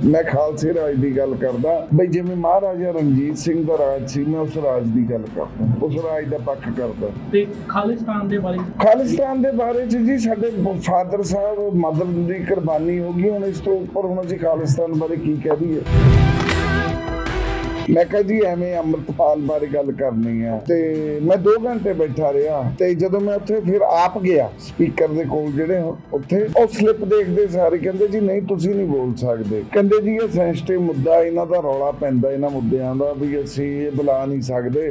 मैं खालसे राज की गल करदा बई जिवें महाराजा रणजीत सिंह दा राज सी, मैं उस राज की गल करदा, उस राज का पक्ष करदा। ते खालिस्तान दे बारे च जी साडे फादर साहब मदर दी कुर्बानी हो गई, हुण इस तो उपर हुण असीं खालिस्तान बारे की कह दईए। मैं कहा जी एवें अमृतपाल बारे गल करनी है ते मैं 2 घंटे बैठा रहा ते जदों मैं उत्थे फिर आप गया स्पीकर दे कोल जिहड़े उत्थे ओ स्लिप देखदे सारे कहंदे जी नहीं तुसीं नहीं बोल सकदे, कहंदे जी ये सेंसिटिव मुद्दा इन्हां दा रौला पैंदा इन्हां मुद्दिआं दा भी असीं ये बुला नहीं सकदे।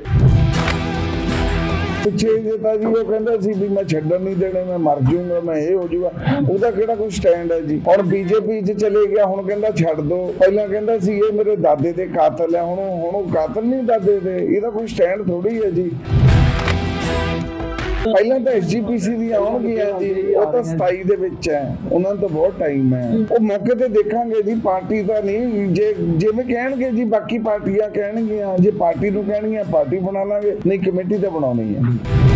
पिछे जिता जी वो कहता सी भी मैं छड्डण नहीं देने, मैं मर जाऊंगा, मैं ये हो जाऊंगा, ਉਹਦਾ ਕਿਹੜਾ ਕੋਈ ਸਟੈਂਡ ਹੈ ਜੀ। ਹੁਣ ਬੀਜੇਪੀ 'ਚ ਚਲੇ ਗਿਆ, ਹੁਣ ਕਹਿੰਦਾ ਛੱਡ ਦੋ। ਪਹਿਲਾਂ ਕਹਿੰਦਾ ਸੀ ਇਹ ਮੇਰੇ ਦਾਦੇ ਦੇ ਕਾਤਲ ਹੈ, ਹੁਣ ਉਹ ਕਾਤਲ ਨਹੀਂ ਦਾਦੇ ਦੇ, ਇਹਦਾ ਕੋਈ ਸਟੈਂਡ ਥੋੜੀ ਹੈ ਜੀ। ਪਹਿਲਾਂ ਤਾਂ SGPC ਦੀਆਂ ਆਉਣਗੀਆਂ ਜੀ, ਉਹ ਤਾਂ 27 ਦੇ ਵਿੱਚ ਹੈ, ਉਹਨਾਂ ਨੂੰ ਤਾਂ ਬਹੁਤ ਟਾਈਮ ਹੈ, ਉਹ ਮੌਕੇ ਤੇ ਦੇਖਾਂਗੇ ਜੀ। ਪਾਰਟੀ ਤਾਂ ਨਹੀਂ, ਜੇ ਜਿਵੇਂ ਕਹਿਣਗੇ ਜੀ ਬਾਕੀ ਪਾਰਟੀਆਂ ਕਹਿਣਗੀਆਂ, ਜੇ ਪਾਰਟੀ ਨੂੰ ਕਹਿਣਗੀਆਂ ਪਾਰਟੀ ਬਣਾ ਲਾਂਗੇ, ਨਹੀਂ ਕਮੇਟੀ ਤਾਂ ਬਣਾਉਣੀ ਹੈ।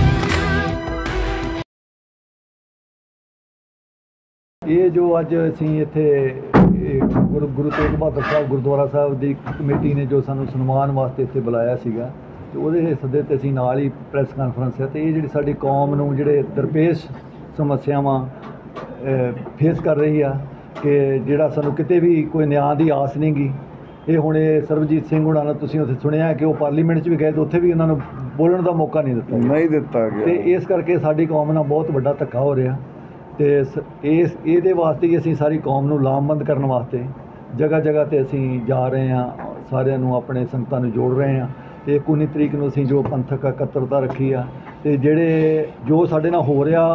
ਇਹ ਜੋ ਅੱਜ ਅਸੀਂ ਇੱਥੇ ਗੁਰੂ ਤੇਗ ਬਹਾਦਰ ਸਾਹਿਬ ਗੁਰਦੁਆਰਾ ਸਾਹਿਬ ਦੀ ਕਮੇਟੀ ਨੇ ਜੋ ਸਾਨੂੰ ਸਨਮਾਨ ਵਾਸਤੇ ਇੱਥੇ ਬੁਲਾਇਆ ਸੀਗਾ, ਤੇ ਉਹਦੇ ਸੱਦੇ ਤੇ ਅਸੀਂ ਨਾਲ ਹੀ ਪ੍ਰੈਸ ਕਾਨਫਰੰਸ ਹੈ। ਤੇ ਇਹ ਜਿਹੜੀ ਸਾਡੀ ਕੌਮ ਨੂੰ ਜਿਹੜੇ ਦਰਪੇਸ਼ ਸਮੱਸਿਆਵਾਂ ਫੇਸ ਕਰ ਰਹੀ ਆ, ਕਿ ਜਿਹੜਾ ਸਾਨੂੰ ਕਿਤੇ ਵੀ ਕੋਈ ਨਿਆਂ ਦੀ ਆਸ ਨਹੀਂ ਗੀ। ਇਹ ਹੁਣ ਇਹ ਸਰਬਜੀਤ ਸਿੰਘ ਹੁਣਾਂ ਨਾਲ ਤੁਸੀਂ ਉੱਥੇ ਸੁਣਿਆ ਕਿ ਉਹ ਪਾਰਲੀਮੈਂਟ 'ਚ ਵੀ ਗਏ, ਤੇ ਉੱਥੇ ਵੀ ਉਹਨਾਂ ਨੂੰ ਬੋਲਣ ਦਾ ਮੌਕਾ ਨਹੀਂ ਦਿੱਤਾ ਗਿਆ। ਤੇ ਇਸ ਕਰਕੇ ਸਾਡੀ ਕੌਮ ਨਾਲ ਬਹੁਤ ਵੱਡਾ ਧੱਕਾ ਹੋ ਰਿਹਾ। ਤੇ ਇਹਦੇ ਵਾਸਤੇ ਹੀ ਅਸੀਂ ਸਾਰੀ ਕੌਮ ਨੂੰ ਲਾਮਬੰਦ ਕਰਨ ਵਾਸਤੇ ਜਗ੍ਹਾ ਜਗ੍ਹਾ 'ਤੇ ਅਸੀਂ ਜਾ ਰਹੇ ਹਾਂ, ਸਾਰਿਆਂ ਨੂੰ ਆਪਣੇ ਸੰਗਤਾਂ ਨੂੰ ਜੋੜ ਰਹੇ ਹਾਂ। ਤੇ 19 ਤਰੀਕ ਨੂੰ ਅਸੀਂ ਜੋ ਪੰਥਕ ਇਕੱਤਰਤਾ ਰੱਖੀ ਆ, ਤੇ ਜਿਹੜੇ ਜੋ ਸਾਡੇ ਨਾਲ ਹੋ ਰਿਹਾ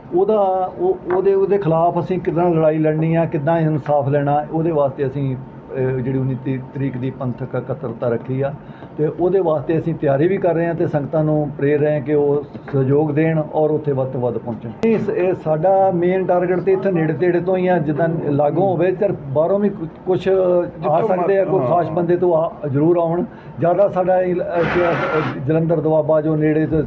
ਉਹਦੇ ਖਿਲਾਫ ਅਸੀਂ ਕਿੱਦਾਂ ਲੜਾਈ ਲੜਨੀ ਆ, ਕਿੱਦਾਂ ਇਨਸਾਫ ਲੈਣਾ, ਉਹਦੇ ਵਾਸਤੇ ਅਸੀਂ ਜਿਹੜੀ 19 ਤਰੀਕ ਦੀ ਪੰਥਕ ਇਕੱਤਰਤਾ ਰੱਖੀ ਆ। ਤੇ ਉਹਦੇ ਵਾਸਤੇ ਅਸੀਂ ਤਿਆਰੀ ਵੀ ਕਰ ਰਹੇ ਹਾਂ, ਤੇ ਸੰਗਤਾਂ ਨੂੰ ਪ੍ਰੇਰ ਰਹੇ ਹਾਂ ਕਿ ਉਹ ਸਹਿਯੋਗ ਦੇਣ ਔਰ ਉੱਥੇ ਵੱਧ ਤੋਂ ਵੱਧ ਪਹੁੰਚਣ। ਇਹ ਸਾਡਾ ਮੇਨ ਟਾਰਗੇਟ ਤੇ ਇੱਥੇ ਨੇੜੇ ਤੇੜੇ ਤੋਂ ਹੀ ਆ, ਜਿੱਦਾਂ ਲਾਗੋਂ ਹੋਵੇ ਤੇ ਬਾਹਰੋਂ ਵੀ ਕੁਛ ਆ ਸਕਦੇ ਆ, ਕੋਈ ਖਾਸ ਬੰਦੇ ਤੋਂ ਜ਼ਰੂਰ ਆਉਣ। ਜ਼ਿਆਦਾ ਸਾਡਾ ਜਲੰਧਰ ਦੁਆਬਾ ਜੋ ਨੇੜੇ ਤੋਂ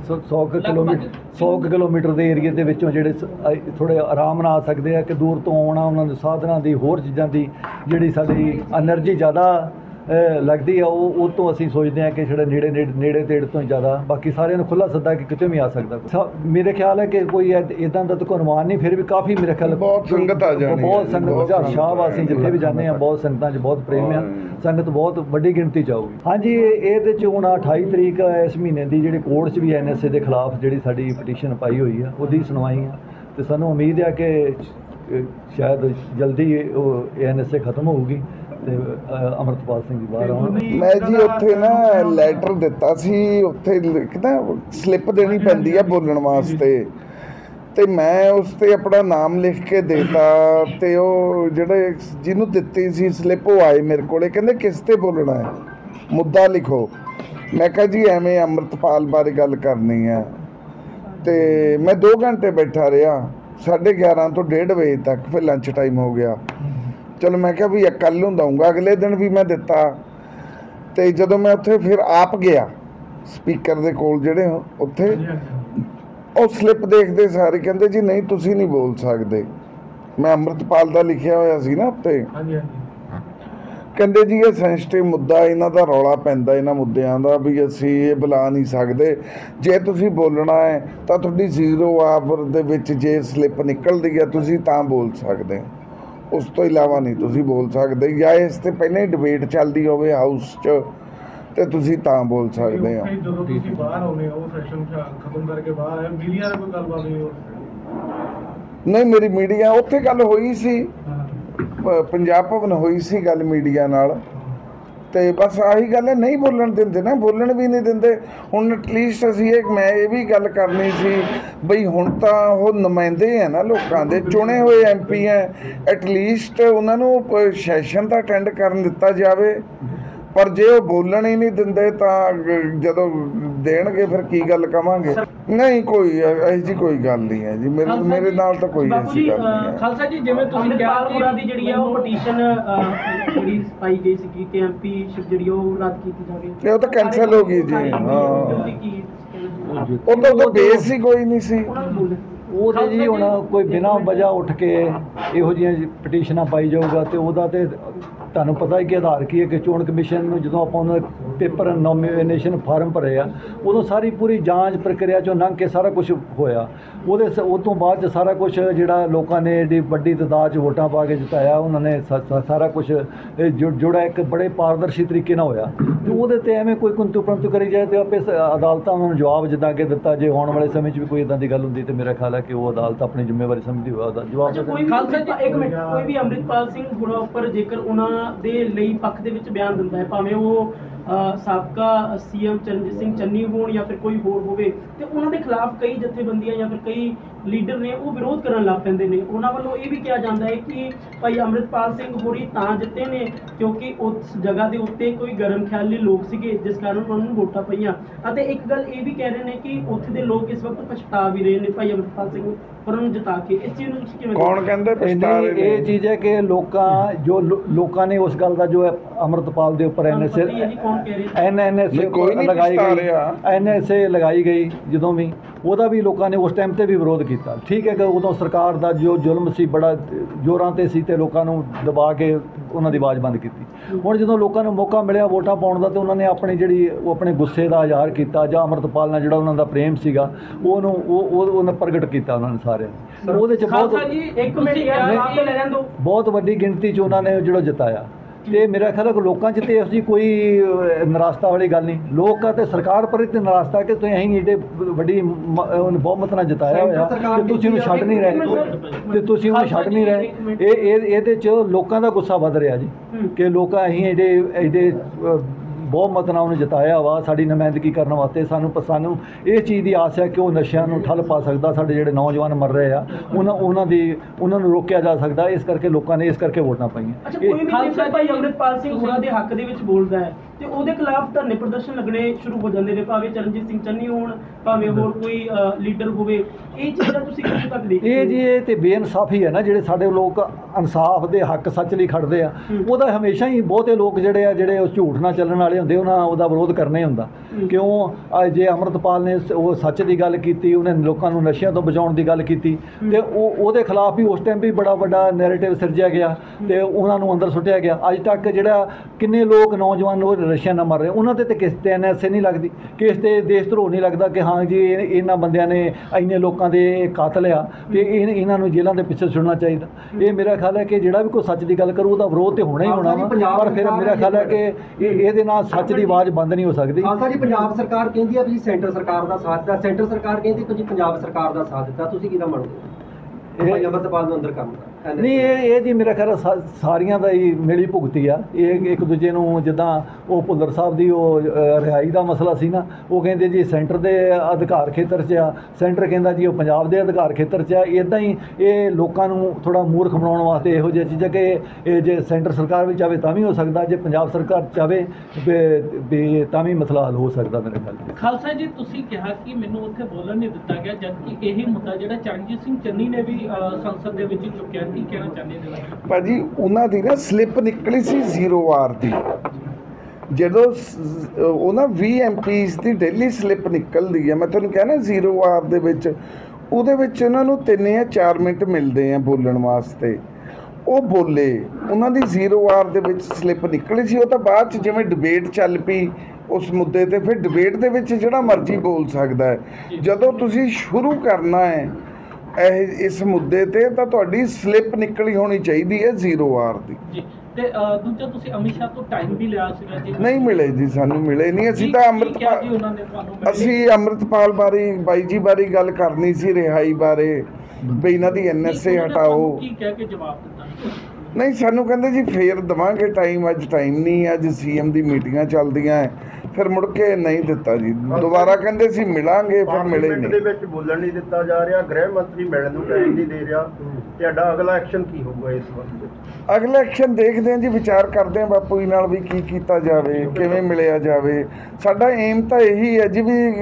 100 ਕਿਲੋਮੀਟਰ ਦੇ ਏਰੀਏ ਦੇ ਵਿੱਚੋਂ ਜਿਹੜੇ ਥੋੜ੍ਹੇ ਆਰਾਮ ਨਾਲ ਆ ਸਕਦੇ ਆ, ਕਿ ਦੂਰ ਤੋਂ ਆਉਣਾ, ਉਹਨਾਂ ਦੇ ਸਾਧਨਾਂ ਦੀ ਹੋਰ ਚੀਜ਼ਾਂ ਦੀ ਜਿਹੜੀ ਸਾਡੀ ਐਨਰਜੀ ਜ਼ਿਆਦਾ ਲੱਗਦੀ ਆ, ਉਹ ਤੋਂ ਅਸੀਂ ਸੋਚਦੇ ਹਾਂ ਕਿ ਜਿਹੜਾ ਨੇੜੇ ਤੇੜੇ ਤੋਂ ਜ਼ਿਆਦਾ। ਬਾਕੀ ਸਾਰਿਆਂ ਨੂੰ ਖੁੱਲ੍ਹਾ ਸੱਦਾ ਕਿ ਕਿਤੇ ਵੀ ਆ ਸਕਦਾ। ਮੇਰੇ ਖਿਆਲ ਹੈ ਕਿ ਕੋਈ ਇੱਦਾਂ ਦਾ ਤਾਂ ਕੋਈ ਅਨੁਮਾਨ ਨਹੀਂ, ਫਿਰ ਵੀ ਕਾਫੀ ਮੇਰੇ ਖਿਆਲ ਬਹੁਤ ਸੰਗਤ ਆ ਜਾਣੀ, ਬਹੁਤ ਸੰਗਤ ਸ਼ਾਹਬਾਜ਼ੀ ਜਿੱਥੇ ਵੀ ਜਾਂਦੇ ਹਾਂ, ਬਹੁਤ ਸੰਗਤਾਂ 'ਚ ਬਹੁਤ ਪ੍ਰੇਮ ਆ, ਸੰਗਤ ਬਹੁਤ ਵੱਡੀ ਗਿਣਤੀ 'ਚ ਆਊਗੀ। ਹਾਂਜੀ, ਇਹਦੇ 'ਚ ਹੁਣ 28 ਤਰੀਕ ਇਸ ਮਹੀਨੇ ਦੀ ਜਿਹੜੀ ਕੋਰਟ 'ਚ ਵੀ NSA ਦੇ ਖਿਲਾਫ ਜਿਹੜੀ ਸਾਡੀ ਪਟੀਸ਼ਨ ਪਾਈ ਹੋਈ ਆ, ਉਹਦੀ ਸੁਣਵਾਈ ਆ। ਤੇ ਸਾਨੂੰ ਉਮੀਦ ਹੈ ਕਿ ਸ਼ਾਇਦ ਜਲਦੀ ਉਹ NSA ਖਤਮ ਹੋਊਗੀ ਤੇ ਅਮਰਤਪਾਲ ਸਿੰਘ ਜੀ ਬਾਹਰ ਆਉਣ। ਮੈਂ ਜੀ ਉੱਥੇ ਨਾ ਲੈਟਰ ਦਿੱਤਾ ਸੀ, ਉੱਥੇ ਲਿਖਦਾ ਸਲਿੱਪ ਦੇਣੀ ਪੈਂਦੀ ਆ ਬੋਲਣ ਵਾਸਤੇ, ਤੇ ਮੈਂ ਉਸ ਤੇ ਆਪਣਾ ਨਾਮ ਲਿਖ ਕੇ ਦੇਤਾ। ਤੇ ਉਹ ਜਿਹੜੇ ਜਿਹਨੂੰ ਦਿੱਤੀ ਸੀ ਸਲਿੱਪ ਉਹ ਆਏ ਮੇਰੇ ਕੋਲੇ, ਕਹਿੰਦੇ ਕਿਸ ਤੇ ਬੋਲਣਾ ਹੈ, ਮੁੱਦਾ ਲਿਖੋ। ਮੈਂ ਕਿਹਾ ਜੀ ਐਵੇਂ ਅਮਰਤਪਾਲ ਬਾਰੇ ਗੱਲ ਕਰਨੀ ਹੈ। ਤੇ ਮੈਂ 2 ਘੰਟੇ ਬੈਠਾ ਰਿਹਾ, 11:30 ਤੋਂ 1:30 ਵਜੇ ਤੱਕ, ਫਿਰ ਲੰਚ ਟਾਈਮ ਹੋ ਗਿਆ। ਚਲੋ ਮੈਂ ਕਿਹਾ ਵੀ ਕੱਲ੍ਹ ਨੂੰ ਦਊਂਗਾ, ਅਗਲੇ ਦਿਨ ਵੀ ਮੈਂ ਦਿੱਤਾ। ਤੇ ਜਦੋਂ ਮੈਂ ਉੱਥੇ ਫਿਰ ਆਪ ਗਿਆ ਸਪੀਕਰ ਦੇ ਕੋਲ ਜਿਹੜੇ ਉੱਥੇ, ਉਹ ਸਲਿੱਪ ਦੇਖਦੇ ਸਾਰੇ ਕਹਿੰਦੇ ਜੀ ਨਹੀਂ ਤੁਸੀਂ ਨਹੀਂ ਬੋਲ ਸਕਦੇ। ਮੈਂ ਅਮਰਤਪਾਲ ਦਾ ਲਿਖਿਆ ਹੋਇਆ ਸੀ ਨਾ ਉੱਤੇ, ਕਹਿੰਦੇ ਜੀ ਇਹ ਸੈਂਸਿਟਿਵ ਮੁੱਦਾ, ਇਹਨਾਂ ਦਾ ਰੌਲਾ ਪੈਂਦਾ ਇਹਨਾਂ ਮੁੱਦਿਆਂ ਦਾ, ਵੀ ਅਸੀਂ ਇਹ ਬੁਲਾ ਨਹੀਂ ਸਕਦੇ। ਜੇ ਤੁਸੀਂ ਬੋਲਣਾ ਹੈ ਤਾਂ ਤੁਹਾਡੀ 0 ਆਵਰ ਦੇ ਵਿੱਚ ਜੇ ਸਲਿੱਪ ਨਿਕਲਦੀ ਹੈ ਤੁਸੀਂ ਤਾਂ ਬੋਲ ਸਕਦੇ ਹੋ, ਉਸ ਤੋਂ ਇਲਾਵਾ ਨਹੀਂ ਤੁਸੀਂ ਬੋਲ ਸਕਦੇ। ਜਾਂ ਇਸ ਤੇ ਪਹਿਲਾਂ ਹੀ ਡਿਬੇਟ ਚੱਲਦੀ ਹੋਵੇ ਹਾਊਸ 'ਚ ਤੇ ਤੁਸੀਂ ਤਾਂ ਬੋਲ ਸਕਦੇ ਹੋ। ਜਦੋਂ ਤੁਸੀਂ ਬਾਹਰ ਆਉਨੇ ਹੋ ਸੈਸ਼ਨ ਖਤਮ ਕਰਕੇ ਬਾਹਰ ਆਏ, ਮੀਡੀਆ ਨਾਲ ਕੋਈ ਗੱਲਬਾਤ ਨਹੀਂ ਹੋ? ਨਹੀਂ, ਮੇਰੀ ਮੀਡੀਆ ਉੱਥੇ ਗੱਲ ਹੋਈ ਸੀ, ਪੰਜਾਬ ਭਵਨ ਹੋਈ ਸੀ ਗੱਲ ਮੀਡੀਆ ਨਾਲ। ਤੇ ਬਸ ਆਹੀ ਗੱਲ ਹੈ, ਨਹੀਂ ਬੋਲਣ ਦਿੰਦੇ ਨਾ, ਬੋਲਣ ਵੀ ਨਹੀਂ ਦਿੰਦੇ। ਹੁਣ ਐਟਲੀਸਟ ਅਸੀਂ ਮੈਂ ਇਹ ਵੀ ਗੱਲ ਕਰਨੀ ਸੀ ਬਈ ਹੁਣ ਤਾਂ ਉਹ ਨੁਮਾਇੰਦੇ ਹੈ ਨਾ ਲੋਕਾਂ ਦੇ, ਚੁਣੇ ਹੋਏ MP ਹੈ, ਐਟਲੀਸਟ ਉਹਨਾਂ ਨੂੰ ਸੈਸ਼ਨ ਤਾਂ ਅਟੈਂਡ ਕਰਨ ਦਿੱਤਾ ਜਾਵੇ। ਪਰ ਜੇ ਉਹ ਬੋਲਣ ਹੀ ਨਹੀਂ ਦਿੰਦੇ ਤਾਂ ਜਦੋਂ ਦੇਣਗੇ ਫਿਰ ਕੀ ਗੱਲ ਕਵਾਂਗੇ। ਨਹੀਂ, ਕੋਈ ਇਹੋ ਜਿਹੀ ਕੋਈ ਗੱਲ ਨਹੀਂ ਹੈ ਜੀ, ਮੇਰੇ ਨਾਲ ਤਾਂ ਕੋਈ ਐਸੀ ਗੱਲ ਨਹੀਂ ਹੈ। ਖਾਲਸਾ ਜੀ, ਜਿਵੇਂ ਤੁਸੀਂ ਕਿਹਾ ਦੀ ਜਿਹੜੀ ਹੈ ਉਹ ਪਟੀਸ਼ਨ ਜਿਹੜੀ ਪਾਈ ਗਈ ਸੀ ਕਿ MPਸ਼ਿਪ ਜਿਹੜੀ ਉਹ ਰੱਦ ਕੀਤੀ ਜਾਵੇ, ਉਹ ਤਾਂ ਕੈਂਸਲ ਹੋ ਗਈ ਜੀ। ਹਾਂ, ਉਹਦਾ ਬੇਸ ਹੀ ਕੋਈ ਨਹੀਂ ਸੀ। ਉਹ ਤਾਂ ਜੀ ਹੁਣ ਕੋਈ ਬਿਨਾਂ ਵਜ੍ਹਾ ਉੱਠ ਕੇ ਇਹੋ ਜਿਹੀਆਂ ਪਟੀਸ਼ਨਾਂ ਪਾਈ ਜਾਊਗਾ, ਤੇ ਉਹਦਾ ਤੇ ਤੁਹਾਨੂੰ ਪਤਾ ਹੈ ਕਿ ਆਧਾਰ ਕੀ ਹੈ ਕਿ ਚੋਣ ਕਮਿਸ਼ਨ ਨੂੰ ਜਦੋਂ ਆਪਾਂ ਉਹਨਾਂ ਪੇਪਰ ਨੋਮੀਨੇਸ਼ਨ ਫਾਰਮ ਭਰੇ ਆ ਉਦੋਂ ਸਾਰੀ ਪੂਰੀ ਜਾਂਚ ਪ੍ਰਕਿਰਿਆ 'ਚੋਂ ਲੰਘ ਕੇ ਸਾਰਾ ਕੁਝ ਹੋਇਆ। ਉਹ ਤੋਂ ਬਾਅਦ 'ਚ ਸਾਰਾ ਕੁਝ ਜਿਹੜਾ ਲੋਕਾਂ ਨੇ ਏਡੀ ਵੱਡੀ ਤਾਦਾਦ 'ਚ ਵੋਟਾਂ ਪਾ ਕੇ ਜਿਤਾਇਆ, ਉਹਨਾਂ ਨੇ ਸਾਰਾ ਕੁਝ ਜੁੜਾ ਇੱਕ ਬੜੇ ਪਾਰਦਰਸ਼ੀ ਤਰੀਕੇ ਨਾਲ ਹੋਇਆ। ਅਤੇ ਉਹਦੇ 'ਤੇ ਐਵੇਂ ਕੋਈ ਕੁੰਤੂ ਪ੍ਰੰਤੂ ਕਰੀ ਜਾਏ ਤਾਂ ਆਪੇ ਅਦਾਲਤਾਂ ਉਹਨਾਂ ਨੂੰ ਜਵਾਬ ਜਿੱਦਾਂ ਕਿ ਦਿੱਤਾ। ਜੇ ਆਉਣ ਵਾਲੇ ਸਮੇਂ 'ਚ ਵੀ ਕੋਈ ਇੱਦਾਂ ਦੀ ਗੱਲ ਹੁੰਦੀ ਤਾਂ ਮੇਰਾ ਖਿਆਲ ਹੈ ਕਿ ਉਹ ਅਦਾਲਤ ਆਪਣੀ ਜ਼ਿੰਮੇਵਾਰੀ ਸਮਝਦੀ ਹੋਇਆ ਉਹਦਾ ਜਵਾਬ ਦੇ। ਕੋਈ ਵੀ ਅੰਮ੍ਰਿਤਪਾਲ ਸਿੰਘ ਗੁਰਾ ਉੱਪਰ ਜੇਕਰ ਉਹਨਾਂ ਦੇ ਲਈ ਪੱਖ ਦੇ ਵਿੱਚ ਬਿਆਨ ਦਿੰਦਾ ਹੈ, ਭਾਵੇਂ ਉਹ ਸਾਬਕਾ ਸੀਐਮ ਚਰਨਜੀਤ ਸਿੰਘ ਚੰਨੀ ਹੋਣ ਜਾਂ ਫਿਰ ਕੋਈ ਹੋਰ ਹੋਵੇ, ਤੇ ਉਹਨਾਂ ਦੇ ਖਿਲਾਫ ਕਈ ਜਥੇਬੰਦੀਆਂ ਜਾਂ ਫਿਰ ਕਈ ਲੀਡਰ ਨੇ ਉਹ ਵਿਰੋਧ ਕਰਨ ਲੱਗ ਪੈਂਦੇ ਨੇ। ਉਹਨਾਂ ਵੱਲੋਂ ਇਹ ਵੀ ਕਿਹਾ ਜਾਂਦਾ ਹੈ ਕਿ ਭਾਈ ਅੰਮ੍ਰਿਤਪਾਲ ਸਿੰਘ ਹੋਰੀ ਤਾਂ ਜਿੱਤੇ ਨੇ ਕਿਉਂਕਿ ਉਸ ਜਗ੍ਹਾ ਦੇ ਉੱਤੇ ਕੋਈ ਗਰਮ ਖਿਆਲੀ ਲੋਕ ਸੀਗੇ ਜਿਸ ਕਾਰਨ ਉਹਨਾਂ ਨੂੰ ਵੋਟਾਂ ਪਈਆਂ। ਅਤੇ ਇੱਕ ਗੱਲ ਇਹ ਵੀ ਕਹਿ ਰਹੇ ਨੇ ਕਿ ਉੱਥੇ ਦੇ ਲੋਕ ਇਸ ਵਕਤ ਪਛਤਾ ਵੀ ਰਹੇ ਨੇ ਭਾਈ ਅੰਮ੍ਰਿਤਪਾਲ ਸਿੰਘ ਹੋਰਾਂ ਨੂੰ ਜਿਤਾ ਕੇ। ਇਸ ਚੀਜ਼ ਨੂੰ ਤੁਸੀਂ ਕਿਵੇਂ ਕੌਣ ਕਹਿੰਦਾ ਪਛਤਾ ਰਹੇ ਨੇ? ਇਹ ਚੀਜ਼ ਹੈ ਕਿ ਲੋਕਾਂ ਨੇ ਉਸ ਗੱਲ ਦਾ ਜੋ ਅੰਮ੍ਰਿਤਪਾਲ ਦੇ ਉੱਪਰ ਐਨਐਸਏ ਲਗਾਈ ਗਈ, ਜਦੋਂ ਵੀ ਉਹਦਾ ਵੀ ਲੋਕਾਂ ਨੇ ਉਸ ਟਾਈਮ 'ਤੇ ਵੀ ਵਿਰੋਧ ਕੀਤਾ। ਠੀਕ ਹੈ ਕਿ ਉਦੋਂ ਸਰਕਾਰ ਦਾ ਜੋ ਜ਼ੁਲਮ ਸੀ ਬੜਾ ਜ਼ੋਰਾਂ 'ਤੇ ਸੀ ਅਤੇ ਲੋਕਾਂ ਨੂੰ ਦਬਾ ਕੇ ਉਹਨਾਂ ਦੀ ਆਵਾਜ਼ ਬੰਦ ਕੀਤੀ। ਹੁਣ ਜਦੋਂ ਲੋਕਾਂ ਨੂੰ ਮੌਕਾ ਮਿਲਿਆ ਵੋਟਾਂ ਪਾਉਣ ਦਾ, ਤਾਂ ਉਹਨਾਂ ਨੇ ਆਪਣੀ ਜਿਹੜੀ ਉਹ ਆਪਣੇ ਗੁੱਸੇ ਦਾ ਇਜ਼ਹਾਰ ਕੀਤਾ ਜਾਂ ਅੰਮ੍ਰਿਤਪਾਲ ਨਾਲ ਜਿਹੜਾ ਉਹਨਾਂ ਦਾ ਪ੍ਰੇਮ ਸੀਗਾ ਉਹਨੂੰ ਪ੍ਰਗਟ ਕੀਤਾ ਉਹਨਾਂ ਨੇ ਸਾਰਿਆਂ ਨੇ। ਉਹਦੇ 'ਚ ਬਹੁਤ ਵੱਡੀ ਗਿਣਤੀ 'ਚ ਉਹਨਾਂ ਨੇ ਜਿਹੜਾ ਜਿਤਾਇਆ। ਅਤੇ ਮੇਰਾ ਖਿਆਲ ਹੈ ਕਿ ਲੋਕਾਂ 'ਚ ਤਾਂ ਇਹੋ ਜਿਹੀ ਕੋਈ ਨਿਰਾਸ਼ਤਾ ਵਾਲੀ ਗੱਲ ਨਹੀਂ। ਲੋਕ ਅਤੇ ਸਰਕਾਰ ਪਰ ਤੇ ਨਿਰਾਸ਼ਤਾ ਕਿ ਤੁਸੀਂ ਅਸੀਂ ਏਡੇ ਵੱਡੀ ਬਹੁਮਤ ਨਾਲ ਜਿਤਾਇਆ ਹੋਇਆ ਅਤੇ ਤੁਸੀਂ ਉਹਨੂੰ ਛੱਡ ਨਹੀਂ ਰਹੇ ਇਹਦੇ 'ਚ ਲੋਕਾਂ ਦਾ ਗੁੱਸਾ ਵੱਧ ਰਿਹਾ ਜੀ ਕਿ ਲੋਕਾਂ ਅਸੀਂ ਏਡੇ ਬਹੁਮਤ ਨਾਲ ਉਹਨੂੰ ਜਿਤਾਇਆ ਵਾ ਸਾਡੀ ਨੁਮਾਇੰਦਗੀ ਕਰਨ ਵਾਸਤੇ। ਸਾਨੂੰ ਇਹ ਚੀਜ਼ ਦੀ ਆਸ ਹੈ ਕਿ ਉਹ ਨਸ਼ਿਆਂ ਨੂੰ ਠੱਲ ਪਾ ਸਕਦਾ, ਸਾਡੇ ਜਿਹੜੇ ਨੌਜਵਾਨ ਮਰ ਰਹੇ ਆ ਉਹਨਾਂ ਨੂੰ ਰੋਕਿਆ ਜਾ ਸਕਦਾ। ਇਸ ਕਰਕੇ ਲੋਕਾਂ ਨੇ ਇਸ ਕਰਕੇ ਵੋਟਾਂ ਪਾਈਆਂ। ਅੱਛਾ, ਕੋਈ ਵੀ ਖਾਲਸਾ ਭਾਈ ਅੰਮ੍ਰਿਤਪਾਲ ਸਿੰਘ ਹੋਰਾਂ ਦੇ ਹੱਕ ਦੇ ਵਿੱਚ ਬੋਲਦਾ ਹੈ ਤੇ ਉਹਦੇ ਖਿਲਾਫ ਧਰਨੇ ਪ੍ਰਦਰਸ਼ਨ ਲੱਗਣੇ ਸ਼ੁਰੂ ਹੋ ਜਾਂਦੇ ਨੇ, ਭਾਵੇਂ ਚਰਨਜੀਤ ਸਿੰਘ ਚੰਨੀ ਹੋਣ ਭਾਵੇਂ ਹੋਰ ਕੋਈ ਲੀਡਰ ਹੋਵੇ। ਇਹ ਚੀਜ਼ਾਂ ਤੁਸੀਂ ਕਿੱਥੇ ਤੱਕ ਦੇਖਦੇ? ਇਹ ਤੇ ਬੇਇਨਸਾਫੀ ਹੈ ਨਾ। ਜਿਹੜੇ ਸਾਡੇ ਲੋਕ ਇਨਸਾਫ ਦੇ ਹੱਕ ਸੱਚ ਲਈ ਖੜਦੇ ਆ, ਉਹਦਾ ਹਮੇਸ਼ਾ ਹੀ ਬਹੁਤੇ ਲੋਕ ਜਿਹੜੇ ਉਹ ਝੂਠ ਨਾਲ ਚੱਲਣ ਵਾਲੇ ਹੁੰਦੇ ਉਹਦਾ ਵਿਰੋਧ ਕਰਨਾ ਹੀ ਹੁੰਦਾ। ਕਿਉਂ ਜੇ ਅੰਮ੍ਰਿਤਪਾਲ ਨੇ ਉਹ ਸੱਚ ਦੀ ਗੱਲ ਕੀਤੀ, ਉਹਨੇ ਲੋਕਾਂ ਨੂੰ ਨਸ਼ਿਆਂ ਤੋਂ ਬਚਾਉਣ ਦੀ ਗੱਲ ਕੀਤੀ ਅਤੇ ਉਹਦੇ ਖਿਲਾਫ ਵੀ ਉਸ ਟਾਈਮ ਵੀ ਬੜਾ ਵੱਡਾ ਨੈਰੇਟਿਵ ਸਿਰਜਿਆ ਗਿਆ ਅਤੇ ਉਹਨਾਂ ਨੂੰ ਅੰਦਰ ਸੁੱਟਿਆ ਗਿਆ। ਅੱਜ ਤੱਕ ਜਿਹੜਾ ਕਿੰਨੇ ਲੋਕ ਨੌਜਵਾਨ ਉਹ ਨਸ਼ਿਆਂ ਨਾਲ ਮਰ ਰਹੇ, ਉਹਨਾਂ 'ਤੇ ਕਿਸ 'ਤੇ ਐਨਐਸਏ ਨਹੀਂ ਲੱਗਦੀ, ਕਿਸ 'ਤੇ ਦੇਸ਼ ਧਰੋਹ ਨਹੀਂ ਲੱਗਦਾ ਕਿ ਹਾਂ ਜੀ ਇਹਨਾਂ ਬੰਦਿਆਂ ਨੇ ਇੰਨੇ ਲੋਕਾਂ ਦੇ ਕਾਤਲ ਆ ਅਤੇ ਇਹਨਾਂ ਨੂੰ ਜੇਲ੍ਹਾਂ ਦੇ ਪਿੱਛੇ ਸੁਣਨਾ ਚਾਹੀਦਾ। ਇਹ ਮੇਰਾ ਖਿਆਲ ਹੈ ਕਿ ਜਿਹੜਾ ਵੀ ਕੋਈ ਸੱਚ ਦੀ ਗੱਲ ਕਰੂ ਉਹਦਾ ਵਿਰੋਧ ਤਾਂ ਹੋਣਾ ਹੀ ਹੋਣਾ ਵਾ, ਪਰ ਫਿਰ ਮੇਰਾ ਖਿਆਲ ਹੈ ਕਿ ਇਹਦੇ ਨਾਲ ਸੱਚ ਦੀ ਆਵਾਜ਼ ਬੰਦ ਨਹੀਂ ਹੋ ਸਕਦੀ। ਖਾਲਸਾ ਜੀ, ਪੰਜਾਬ ਸਰਕਾਰ ਕਹਿੰਦੀ ਆ ਵੀ ਸੈਂਟਰ ਸਰਕਾਰ ਦਾ ਸਾਥ ਦਿੱਤਾ, ਸੈਂਟਰ ਸਰਕਾਰ ਕਹਿੰਦੀ ਕਿ ਪੰਜਾਬ ਸਰਕਾਰ ਦਾ ਸਾਥ ਦਿੱਤਾ, ਤੁਸੀਂ ਕਿਹਦਾ ਮੰਨਦੇ ਹੋ? ਅੰਮ੍ਰਿਤਪਾਲ ਨੂੰ ਅੰਦਰ ਕੰਮ ਨਹੀਂ, ਇਹ ਜੀ ਮੇਰਾ ਖਿਆਲ ਸਾਰੀਆਂ ਦਾ ਹੀ ਮਿਲੀ ਭੁਗਤੀ ਆ। ਇਹ ਇੱਕ ਦੂਜੇ ਨੂੰ, ਜਿੱਦਾਂ ਉਹ ਭੁੱਲਰ ਸਾਹਿਬ ਦੀ ਉਹ ਰਿਹਾਈ ਦਾ ਮਸਲਾ ਸੀ ਨਾ, ਉਹ ਕਹਿੰਦੇ ਜੀ ਸੈਂਟਰ ਦੇ ਅਧਿਕਾਰ ਖੇਤਰ 'ਚ ਆ, ਸੈਂਟਰ ਕਹਿੰਦਾ ਜੀ ਉਹ ਪੰਜਾਬ ਦੇ ਅਧਿਕਾਰ ਖੇਤਰ 'ਚ ਆ। ਇੱਦਾਂ ਹੀ ਇਹ ਲੋਕਾਂ ਨੂੰ ਥੋੜ੍ਹਾ ਮੂਰਖ ਬਣਾਉਣ ਵਾਸਤੇ ਇਹੋ ਜਿਹੀਆਂ ਚੀਜ਼ਾਂ ਕਿ ਇਹ ਜੇ ਸੈਂਟਰ ਸਰਕਾਰ ਵੀ ਚਾਹੇ ਤਾਂ ਵੀ ਹੋ ਸਕਦਾ, ਜੇ ਪੰਜਾਬ ਸਰਕਾਰ ਚਾਹੇ ਵੀ ਤਾਂ ਵੀ ਮਸਲਾ ਹੱਲ ਹੋ ਸਕਦਾ ਮੇਰੇ ਖਿਆਲ। ਖਾਲਸਾ ਜੀ, ਤੁਸੀਂ ਕਿਹਾ ਕਿ ਮੈਨੂੰ ਉੱਥੇ ਬੋਲਣ ਨਹੀਂ ਦਿੱਤਾ ਗਿਆ, ਜਦਕਿ ਇਹੀ ਮੁੱਦਾ ਜਿਹੜਾ ਚਰਨਜੀਤ ਸਿੰਘ ਚੰਨੀ ਨੇ ਵੀ ਸੰਸਦ ਦੇ ਵਿੱਚ ਚੁੱਕਿਆ। ਕੀ ਕਹਿਣਾ ਚਾਹੁੰਦੇ ਨੇ ਭਾਜੀ? ਉਹਨਾਂ ਦੀ ਨਾ ਸਲਿੱਪ ਨਿਕਲੀ ਸੀ 0 ਵਾਰ ਦੀ। ਜਦੋਂ ਉਹਨਾਂ 20 MPs ਦੀ ਡੇਲੀ ਸਲਿੱਪ ਨਿਕਲਦੀ ਹੈ, ਮੈਂ ਤੁਹਾਨੂੰ ਕਹਿਣਾ 0 ਵਾਰ ਦੇ ਵਿੱਚ, ਉਹਦੇ ਵਿੱਚ ਉਹਨਾਂ ਨੂੰ 3 ਜਾਂ 4 ਮਿੰਟ ਮਿਲਦੇ ਆ ਬੋਲਣ ਵਾਸਤੇ। ਉਹ ਬੋਲੇ, ਉਹਨਾਂ ਦੀ 0 ਵਾਰ ਦੇ ਵਿੱਚ ਸਲਿੱਪ ਨਿਕਲੀ ਸੀ। ਉਹ ਤਾਂ ਬਾਅਦ 'ਚ ਜਿਵੇਂ ਡਿਬੇਟ ਚੱਲ ਪਈ ਉਸ ਮੁੱਦੇ 'ਤੇ, ਫਿਰ ਡਿਬੇਟ ਦੇ ਵਿੱਚ ਜਿਹੜਾ ਮਰਜ਼ੀ ਬੋਲ ਸਕਦਾ ਹੈ। ਜਦੋਂ ਤੁਸੀਂ ਸ਼ੁਰੂ ਕਰਨਾ ਹੈ ਇਸ ਮੁੱਦੇ 'ਤੇ ਤਾਂ ਤੁਹਾਡੀ ਸਲਿੱਪ ਨਿਕਲੀ ਹੋਣੀ ਚਾਹੀਦੀ ਹੈ 0 ਵਾਰ ਦੀ। ਤੇ ਦੂਜਾ, ਤੁਸੀਂ ਅਮਿਤ ਸ਼ਾਹ ਤੋਂ ਟਾਈਮ ਵੀ ਲਿਆ ਸੀਗਾ ਜੀ? ਨਹੀਂ ਮਿਲੇ ਜੀ, ਸਾਨੂੰ ਮਿਲੇ ਨਹੀਂ। ਅਸੀਂ ਤਾਂ ਅੰਮ੍ਰਿਤਪਾਲ ਬਾਰੇ, ਬਾਈ ਜੀ ਬਾਰੇ ਗੱਲ ਕਰਨੀ ਸੀ, ਰਿਹਾਈ ਬਾਰੇ, ਵੀ ਇਹਨਾਂ ਦੀ NSA ਹਟਾਓ। ਕੀ ਕਹਿ ਕੇ ਜਵਾਬ ਦਿੱਤਾ? ਨਹੀਂ, ਸਾਨੂੰ ਕਹਿੰਦੇ ਜੀ ਫੇਰ ਦੇਵਾਂਗੇ ਟਾਈਮ, ਅੱਜ ਟਾਈਮ ਨਹੀਂ, ਅੱਜ CM ਦੀ ਮੀਟਿੰਗਾਂ ਚੱਲਦੀਆਂ ਹੈ। ਫਿਰ ਮੁੜ ਕੇ ਨਹੀਂ ਦਿੱਤਾ ਜੀ, ਦੁਬਾਰਾ ਕਹਿੰਦੇ ਸੀ ਮਿਲਾਂਗੇ, ਫਿਰ ਮਿਲੇ ਨਹੀਂ। ਦੇ ਵਿੱਚ ਬੋਲਣ ਨਹੀਂ ਦਿੱਤਾ ਜਾ ਰਿਹਾ, ਗ੍ਰਹਿ ਮੰਤਰੀ ਮਿਲਣ ਨੂੰ ਟਾਈਮ ਨਹੀਂ ਦੇ ਰਿਹਾ। ਤੁਹਾਡਾ ਅਗਲਾ ਐਕਸ਼ਨ ਕੀ ਹੋਊਗਾ ਇਸ ਵਕਤ? ਅਗਲਾ ਐਕਸ਼ਨ ਦੇਖਦੇ ਹਾਂ ਜੀ, ਵਿਚਾਰ ਕਰਦੇ ਹਾਂ ਬਾਪੂ ਜੀ ਨਾਲ ਵੀ ਕੀ ਕੀਤਾ ਜਾਵੇ, ਕਿਵੇਂ ਮਿਲਿਆ ਜਾਵੇ। ਸਾਡਾ ਏਮ ਤਾਂ ਇਹੀ ਹੈ ਜੀ ਵੀ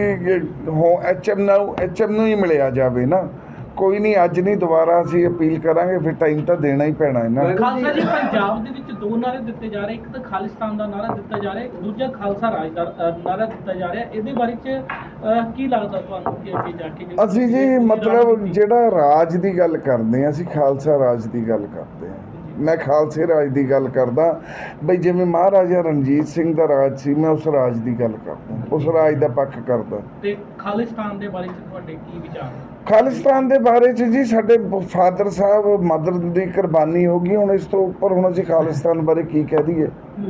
HM ਨੂੰ ਹੀ ਮਿਲਿਆ ਜਾਵੇ ਨਾ। ਕੋਈ ਨਹੀਂ, ਅੱਜ ਨਹੀਂ, ਦੁਬਾਰਾ ਅਸੀਂ ਅਪੀਲ ਕਰਾਂਗੇ, ਫਿਰ ਟਾਈਮ ਤਾਂ ਦੇਣਾ ਹੀ ਪੈਣਾ ਇਹਨਾਂ ਨੂੰ। ਖਾਲਸਾ ਜੀ, ਪੰਜਾਬ ਦੇ ਵਿੱਚ 2 ਨਾਅਰੇ ਦਿੱਤੇ ਜਾ ਰਹੇ, ਇੱਕ ਤਾਂ ਖਾਲਿਸਤਾਨ ਦਾ ਨਾਅਰਾ ਦਿੱਤਾ ਜਾ ਰਿਹਾ, ਦੂਜਾ ਖਾਲਸਾ ਰਾਜ ਦਾ ਨਾਅਰਾ ਦਿੱਤਾ ਜਾ ਰਿਹਾ। ਇਹਦੇ ਬਾਰੇ 'ਚ ਕੀ ਲੱਗਦਾ ਤੁਹਾਨੂੰ ਕਿ ਅੱਗੇ ਜਾ ਕੇ? ਅਸੀਂ ਜੀ ਮਤਲਬ ਜਿਹੜਾ ਰਾਜ ਦੀ ਗੱਲ ਕਰਦੇ ਹਾਂ, ਅਸੀਂ ਖਾਲਸਾ ਰਾਜ ਦੀ ਗੱਲ ਕਰਦੇ ਹਾਂ। ਮੈਂ ਖਾਲਸੇ ਰਾਜ ਦੀ ਗੱਲ ਕਰਦਾ ਬਈ ਜਿਵੇਂ ਮਹਾਰਾਜਾ ਰਣਜੀਤ ਸਿੰਘ ਦਾ ਰਾਜ ਸੀ, ਮੈਂ ਉਸ ਰਾਜ ਦੀ ਗੱਲ ਕਰਦਾ, ਉਸ ਰਾਜ ਦਾ ਪੱਖ ਕਰਦਾ। ਤੇ ਖਾਲਿਸਤਾਨ ਦੇ ਬਾਰੇ 'ਚ ਤੁਹਾਡੇ ਕੀ ਵਿਚਾਰ? ਖਾਲਿਸਤਾਨ ਦੇ ਬਾਰੇ 'ਚ ਜੀ ਸਾਡੇ ਫਾਦਰ ਸਾਹਿਬ ਮਦਰ ਦੀ ਕੁਰਬਾਨੀ ਹੋ ਗਈ, ਹੁਣ ਇਸ ਤੋਂ ਉੱਪਰ ਹੁਣ ਅਸੀਂ ਖਾਲਿਸਤਾਨ ਬਾਰੇ ਕੀ ਕਹਿ ਦਈਏ।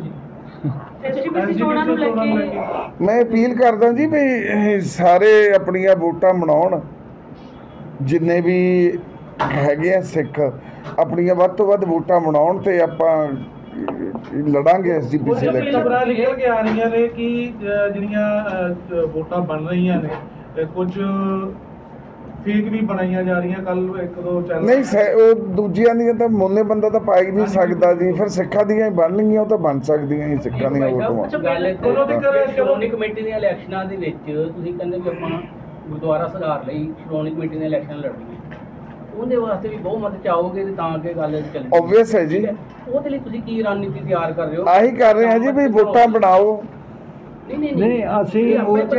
ਮੈਂ ਅਪੀਲ ਕਰਦਾ ਜੀ ਵੀ ਸਾਰੇ ਆਪਣੀਆਂ ਵੋਟਾਂ ਬਣਾਉਣ, ਜਿੰਨੇ ਵੀ ਹੈਗੇ ਆ ਸਿੱਖ ਆਪਣੀਆਂ ਵੱਧ ਤੋਂ ਵੱਧ ਵੋਟਾਂ ਬਣਾਉਣ ਤੇ ਆਪਾਂ ਲੜਾਂਗੇ ਐਸਜੀਪੀਸੀ ਇਲੈਕਸ਼ਨ। ਖਬਰਾਂ ਨਿਕਲ ਕੇ ਆ ਰਹੀਆਂ ਨੇ ਕਿ ਜਿਹੜੀਆਂ ਵੋਟਾਂ ਬਣ ਰਹੀਆਂ ਨੇ ਕੁਝ ਫੇਕ ਵੀ ਬਣਾਈਆਂ ਜਾ ਰਹੀਆਂ। ਕੱਲ ਇੱਕ ਦੋ ਚੈਨਲ ਨਹੀਂ ਉਹ ਦੂਜਿਆਂ ਦੀਆਂ ਤਾਂ ਮੁੱਲੇ ਬੰਦਾ ਤਾਂ ਪਾ ਹੀ ਨਹੀਂ ਸਕਦਾ ਜੀ, ਫਿਰ ਸਿੱਖਾਂ ਦੀਆਂ ਹੀ ਬਣਨਗੀਆਂ, ਉਹ ਤਾਂ ਬਣ ਸਕਦੀਆਂ ਹੀ ਸਿੱਖਾਂ ਦੀਆਂ ਵੋਟਾਂ। ਸ਼੍ਰੋਮਣੀ ਕਮੇਟੀ ਦੀਆਂ ਇਲੈਕਸ਼ਨਾਂ ਦੇ ਵਿੱਚ ਤੁਸੀਂ ਕਹਿੰਦੇ ਵੀ ਆਪਾਂ ਗੁਰਦੁਆਰਾ ਸੁਧਾਰ ਲਈ ਸ਼੍ਰੋਮਣੀ ਕਮੇਟੀ ਦੀਆਂ ਇਲੈਕਸ਼ਨ ਲੜਨੀ ਹੈ, ਉਹਦੇ ਵਾਸਤੇ ਵੀ ਬਹੁਮਤ ਚਾਹੋਗੇ ਤੇ ਤਾਂ ਅੱਗੇ ਗੱਲ ਚੱਲੇਗੀ। ਓਬਵੀਅਸ ਹੈ ਜੀ। ਉਹਦੇ ਲਈ ਤੁਸੀਂ ਕੀ ਰਣਨੀਤੀ ਤਿਆਰ ਕਰ ਰਹੇ ਹੋ? ਆਹੀ ਕਰ ਰਹੇ ਹਾਂ ਜੀ ਵੀ ਵੋਟਾਂ ਬਣਾਓ। ਨਹੀਂ ਅਸੀਂ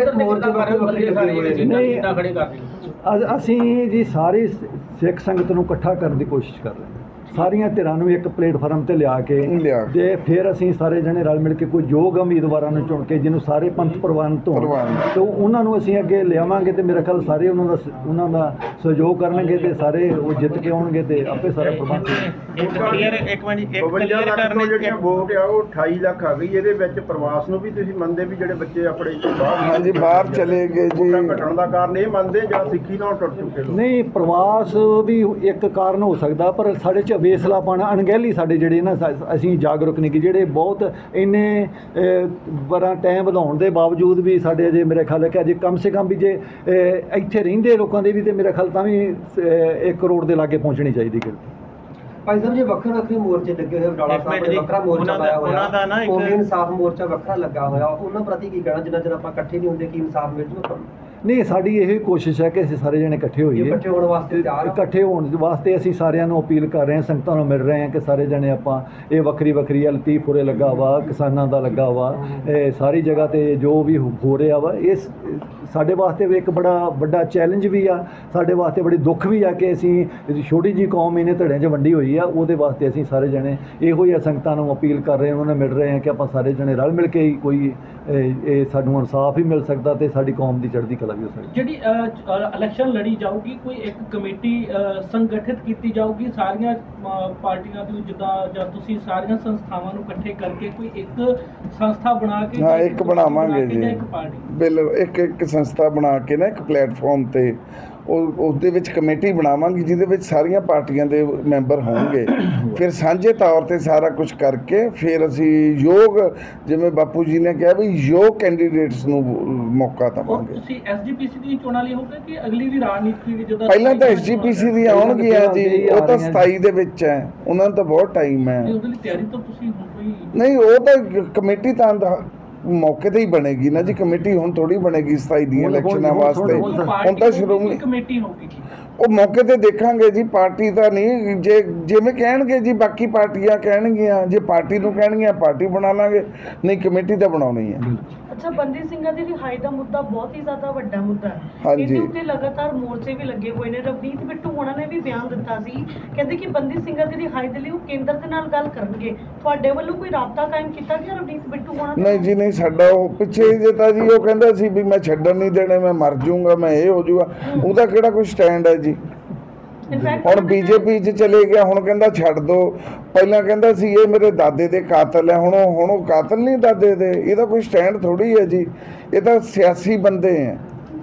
ਅਸੀਂ ਜੀ ਸਾਰੀ ਸਿੱਖ ਸੰਗਤ ਨੂੰ ਇਕੱਠਾ ਕਰਨ ਦੀ ਕੋਸ਼ਿਸ਼ ਕਰ ਰਹੇ ਹਾਂ, ਸਾਰੀਆਂ ਧਿਰਾਂ ਨੂੰ ਇੱਕ ਪਲੇਟਫਾਰਮ ਤੇ ਲਿਆ ਕੇ ਤੇ ਫਿਰ ਅਸੀਂ ਸਾਰੇ ਜਣੇ ਰਲ ਮਿਲ ਕੇ ਕੋਈ ਯੋਗ ਉਮੀਦਵਾਰਾਂ ਨੂੰ ਚੁਣ ਕੇ ਜਿਹਨੂੰ ਸਾਰੇ ਪੰਥ ਪ੍ਰਵਾਨਿਤ ਹੋਣ ਤੇ ਉਹਨਾਂ ਨੂੰ ਅਸੀਂ ਅੱਗੇ ਲਿਆਵਾਂਗੇ ਤੇ ਮੇਰਾ ਖਿਆਲ ਸਾਰੇ ਉਹਨਾਂ ਦਾ ਸਹਿਯੋਗ ਕਰਨਗੇ ਤੇ ਸਾਰੇ ਉਹ ਜਿੱਤ ਕੇ ਆਉਣਗੇ ਤੇ ਆਪੇ ਸਾਰਾ ਪ੍ਰਬੰਧ। ਜਿਹੜੀਆਂ ਵੋਟ ਆ ਉਹ 28 ਲੱਖ ਆ ਗਈ, ਇਹਦੇ ਵਿੱਚ ਪ੍ਰਵਾਸ ਨੂੰ ਵੀ ਤੁਸੀਂ ਮੰਨਦੇ ਵੀ ਜਿਹੜੇ ਬੱਚੇ ਆਪਣੇ ਹਾਂਜੀ ਬਾਹਰ ਚਲੇ ਗਏ ਜੀ, ਘਟਣ ਦਾ ਕਾਰਨ ਇਹ ਮੰਨਦੇ ਜਾਂ ਸਿੱਖੀ ਨਾਲ ਟੁੱਟ ਚੁੱਕੇ ਲੋਕ? ਨਹੀਂ, ਪ੍ਰਵਾਸ ਵੀ ਇੱਕ ਕਾਰਨ ਹੋ ਸਕਦਾ, ਪਰ ਸਾਡੇ 'ਚ ਵੇਸਲਾਪਣ ਅਣਗਹਿਲੀ ਸਾਡੇ ਜਿਹੜੇ ਨਾ ਅਸੀਂ ਜਾਗਰੂਕ ਨਹੀਂ ਕਿ ਜਿਹੜੇ ਬਹੁਤ ਇੰਨੇ ਬੜਾ ਟਾਈਮ ਵਧਾਉਣ ਦੇ ਬਾਵਜੂਦ ਵੀ ਸਾਡੇ ਅਜੇ ਮੇਰੇ ਖਿਆਲ ਹੈ ਕਿ ਅਜੇ ਕਮ ਸੇ ਕਮ ਵੀ ਜੇ ਇੱਥੇ ਰਹਿੰਦੇ ਲੋਕਾਂ ਦੇ ਵੀ ਤੇ ਮੇਰੇ ਖਿਆਲ ਤਾਂ ਵੀ 1 ਕਰੋੜ ਦੇ ਲਾਗੇ ਪਹੁੰਚਣੀ ਚਾਹੀਦੀ ਗਿਣਤੀ। ਭਾਈ ਸਾਹਿਬ ਜੀ ਵੱਖਰੇ ਵੱਖਰੇ ਮੋਰਚੇ ਲੱਗੇ ਹੋਏ, ਵਡਾਲਾ ਸਾਹਿਬ ਨੇ ਵੱਖਰਾ ਮੋਰਚਾ ਲਾਇਆ ਹੋਇਆ, ਕੌਮੀ ਇਨਸਾਫ ਮੋਰਚਾ ਵੱਖਰਾ ਲੱਗਾ ਹੋਇਆ, ਉਹਨਾਂ ਪ੍ਰਤੀ ਕੀ ਕਹਿਣਾ ਜਿੰਨਾ ਚਿਰ ਆਪਾਂ ਇਕੱਠੇ ਨਹੀਂ ਹੁੰਦੇ ਕੀ ਇਨਸਾਫ ਮਿਲ ਜੂਗਾ? ਨਹੀਂ, ਸਾਡੀ ਇਹ ਕੋਸ਼ਿਸ਼ ਹੈ ਕਿ ਅਸੀਂ ਸਾਰੇ ਜਣੇ ਇਕੱਠੇ ਹੋਈਏ, ਇਕੱਠੇ ਹੋਣ ਵਾਸਤੇ ਤਿਆਰ ਹਾਂ। ਇਕੱਠੇ ਹੋਣ ਵਾਸਤੇ ਅਸੀਂ ਸਾਰਿਆਂ ਨੂੰ ਅਪੀਲ ਕਰ ਰਹੇ ਹਾਂ, ਸੰਗਤਾਂ ਨੂੰ ਮਿਲ ਰਹੇ ਹਾਂ ਕਿ ਸਾਰੇ ਜਣੇ ਆਪਾਂ ਇਹ ਵੱਖਰੀ ਵੱਖਰੀ ਲਤੀਫਪੁਰੇ ਲੱਗਾ ਵਾ, ਕਿਸਾਨਾਂ ਦਾ ਲੱਗਾ ਵਾ, ਇਹ ਸਾਰੀ ਜਗ੍ਹਾ ਤੇ ਜੋ ਵੀ ਹੋ ਰਿਹਾ ਵਾ, ਇਸ ਸਾਡੇ ਵਾਸਤੇ ਵੀ ਇੱਕ ਬੜਾ ਵੱਡਾ ਚੈਲੰਜ ਵੀ ਆ, ਸਾਡੇ ਵਾਸਤੇ ਬੜੀ ਦੁੱਖ ਵੀ ਆ ਕਿ ਅਸੀਂ ਛੋਟੀ ਜਿਹੀ ਕੌਮ ਇਹਨੇ ਧੜਿਆਂ 'ਚ ਵੰਡੀ ਹੋਈ ਆ, ਉਹਦੇ ਵਾਸਤੇ ਅਸੀਂ ਸਾਰੇ ਜਣੇ ਇਹੋ ਹੀ ਸੰਗਤਾਂ ਨੂੰ ਅਪੀਲ ਕਰ ਰਹੇ ਹਾਂ, ਉਹਨਾਂ ਨੂੰ ਮਿਲ ਰਹੇ ਹਾਂ ਕਿ ਆਪਾਂ ਸਾਰੇ ਜਣੇ ਰਲ ਮਿਲ ਕੇ ਹੀ ਕੋਈ ਇਹ ਸਾਨੂੰ ਇਨਸਾਫ ਹੀ ਮਿਲ ਸਕਦਾ ਤੇ ਸਾਡੀ ਕੌਮ ਦੀ ਚੜ੍ਹਦੀ ਕਲਾ ਵੀ ਹੋ ਸਕਦੀ। ਜਿਹੜੀ ਇਲੈਕਸ਼ਨ ਲੜੀ ਜਾਊਗੀ, ਕੋਈ ਇੱਕ ਕਮੇਟੀ ਸੰਗਠਿਤ ਕੀਤੀ ਜਾਊਗੀ ਸਾਰੀਆਂ ਪਾਰਟੀਆਂ ਦੀ, ਜਿੱਦਾਂ ਜਾਂ ਤੁਸੀਂ ਸਾਰੀਆਂ ਸੰਸਥਾਵਾਂ ਨੂੰ ਇਕੱਠੇ ਕਰਕੇ ਕੋਈ ਇੱਕ ਸੰਸਥਾ ਬਣਾ ਕੇ? ਹਾਂ, ਇੱਕ ਬਣਾਵਾਂਗੇ ਜੀ, ਇੱਕ ਸੰਸਥਾ ਬਣਾ ਕੇ ਨਾ ਇੱਕ ਪਲੇਟਫਾਰਮ ਤੇ ਉਹਦੇ ਵਿੱਚ ਕਮੇਟੀ ਬਣਾਵਾਂਗੇ ਜਿਹਦੇ ਵਿੱਚ ਸਾਰੀਆਂ ਪਾਰਟੀਆਂ ਦੇ ਮੈਂਬਰ ਹੋਣਗੇ, ਫਿਰ ਸਾਂਝੇ ਤੌਰ ਤੇ ਸਾਰਾ ਕੁਝ ਕਰਕੇ ਫਿਰ ਅਸੀਂ ਯੋਗ, ਜਿਵੇਂ ਬਾਪੂ ਜੀ ਨੇ ਕਿਹਾ ਵੀ ਯੋਗ ਕੈਂਡੀਡੇਟਸ ਨੂੰ ਮੌਕਾ ਦੇਵਾਂਗੇ। ਤੁਸੀਂ ਐਸਜੀਪੀਸੀ ਦੀ ਚੋਣਾਂ ਲਈ ਹੋਗੇ ਕਿ ਅਗਲੀ ਵੀ ਰਣਨੀਤੀ ਵੀ ਜਦੋਂ ਪਹਿਲਾਂ ਤਾਂ ਐਸਜੀਪੀਸੀ ਦੀ ਆਉਣਗੀਆਂ ਜੀ, ਉਹ ਤਾਂ 27 ਦੇ ਵਿੱਚ ਹੈ, ਉਹਨਾਂ ਨੂੰ ਤਾਂ ਬਹੁਤ ਟਾਈਮ ਹੈ। ਉਹਦੇ ਲਈ ਤਿਆਰੀ ਤਾਂ ਤੁਸੀਂ ਹੁਣ ਕੋਈ ਨਹੀਂ, ਉਹ ਤਾਂ ਕਮੇਟੀ ਤਾਂ ਮੌਕੇ ਤੇ ਹੀ ਬਣੇਗੀ ਨਾ ਜੀ, ਕਮੇਟੀ ਹੁਣ ਥੋੜੀ ਬਣੇਗੀ 27 ਦੀਆਂ ਇਲੈਕਸ਼ਨਾਂ ਵਾਸਤੇ, ਹੁਣ ਤਾਂ ਸ਼੍ਰੋਮਣੀ ਕਮੇਟੀ ਹੋਊਗੀ, ਉਹ ਮੌਕੇ ਤੇ ਦੇਖਾਂਗੇ ਜੀ। ਪਾਰਟੀ ਤਾਂ ਨਹੀਂ, ਜੇ ਜਿਵੇਂ ਕਹਿਣਗੇ ਜੀ ਬਾਕੀ ਪਾਰਟੀਆਂ ਕਹਿਣਗੀਆਂ, ਜੇ ਪਾਰਟੀ ਨੂੰ ਕਹਿਣਗੀਆਂ ਪਾਰਟੀ ਬਣਾ ਲਾਂਗੇ, ਨਹੀਂ ਕਮੇਟੀ ਤਾਂ ਬਣਾਉਣੀ ਹੈ। ਅੱਛਾ, ਬੰਦੀ ਸਿੰਘਾਂ ਦੀ ਰਿਹਾਈ ਦਾ ਮੁੱਦਾ ਬਹੁਤ ਹੀ ਜ਼ਿਆਦਾ ਵੱਡਾ ਮੁੱਦਾ ਹੈ, ਹਾਂਜੀ। ਇਹਦੇ ਉੱਤੇ ਲਗਾਤਾਰ ਮੋਰਚੇ ਵੀ ਲੱਗੇ ਹੋਏ ਨੇ। ਰਵਨੀਤ ਬਿੱਟੂ ਹੋਣਾ ਨੇ ਵੀ ਬਿਆਨ ਦਿੱਤਾ ਸੀ, ਕਹਿੰਦੇ ਕਿ ਬੰਦੀ ਸਿੰਘਾਂ ਦੀ ਰਿਹਾਈ ਦੇ ਲਈ ਉਹ ਕੇਂਦਰ ਦੇ ਨਾਲ ਗੱਲ ਕਰਨਗੇ। ਤੁਹਾਡੇ ਵੱਲੋਂ ਕੋਈ ਰਾਬਤਾ ਕਾਇਮ ਕੀਤਾ ਗਿਆ ਰਵਨੀਤ ਬਿੱਟੂ ਹੋਣਾ? ਨਹੀਂ ਜੀ, ਨਹੀਂ, ਸਾਡਾ ਉਹ ਪਿੱਛੇ ਜੇ ਤਾਂ ਜੀ ਉਹ ਕਹਿੰਦਾ ਸੀ ਵੀ ਮੈਂ ਛੱਡਣ ਨਹੀਂ ਦੇਣੇ, ਮੈਂ ਮਰ ਜਾਊਂਗਾ, ਮੈਂ ਇਹ ਹੋ ਜਾਊਗਾ, ਉਹਦਾ ਕਿਹੜਾ ਕੋਈ ਸਟੈਂਡ ਹੈ ਜੀ। ਹੁਣ ਬੀਜੇਪੀ 'ਚ ਚਲੇ ਗਿਆ, ਹੁਣ ਕਹਿੰਦਾ ਛੱਡ ਦੋ, ਪਹਿਲਾਂ ਕਹਿੰਦਾ ਸੀ ਇਹ ਮੇਰੇ ਦਾਦੇ ਦੇ ਕਾਤਲ ਹੈ, ਹੁਣ ਉਹ ਕਾਤਲ ਨਹੀਂ ਦਾਦੇ ਦੇ, ਇਹਦਾ ਕੋਈ ਸਟੈਂਡ ਥੋੜੀ ਹੈ ਜੀ। ਇਹ ਤਾਂ ਸਿਆਸੀ ਬੰਦੇ ਹੈ,